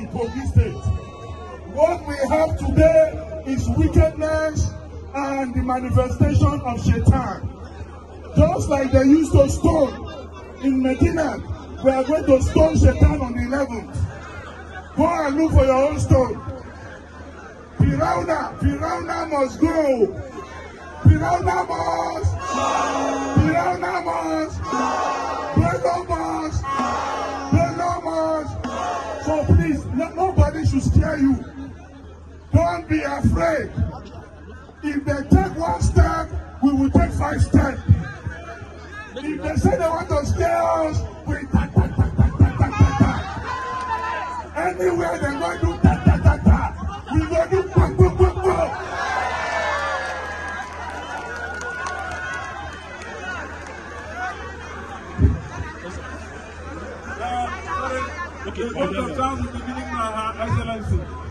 Kogi State. What we have today is wickedness and the manifestation of Shaitan. Just like they used to stone in Medina, we are going to stone Shaitan on the 11th. Go and look for your own stone. Firauna must go. Firauna must. Firauna must. Bello must. Bello must. So please, nobody should scare you. Don't be afraid. If they take one step, we will take 5 steps. If they say they want to scare us, we ta. Anywhere they go do ta, we go do pa. Okay, the beginning, Excellency.